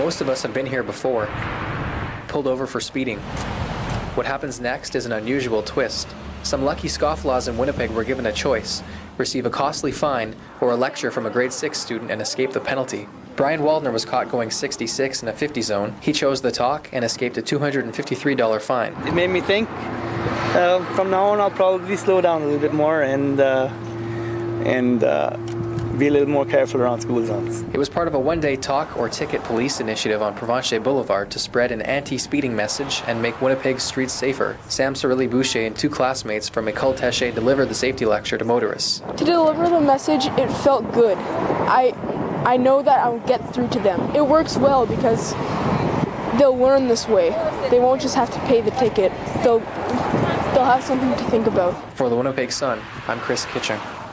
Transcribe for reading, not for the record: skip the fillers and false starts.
Most of us have been here before, pulled over for speeding. What happens next is an unusual twist. Some lucky scofflaws in Winnipeg were given a choice: receive a costly fine or a lecture from a grade 6 student and escape the penalty. Brian Waldner was caught going 66 in a 50 zone. He chose the talk and escaped a $253 fine. It made me think, from now on I'll probably slow down a little bit more and be a little more careful around school zones. It was part of a one-day talk or ticket police initiative on Provencher Boulevard to spread an anti-speeding message and make Winnipeg's streets safer. Sam Cirilli-Boucher and 2 classmates from École Taché delivered the safety lecture to motorists. To deliver the message, it felt good. I know that I'll get through to them. It works well because they'll learn this way. They won't just have to pay the ticket. They'll have something to think about. For the Winnipeg Sun, I'm Chris Kitching.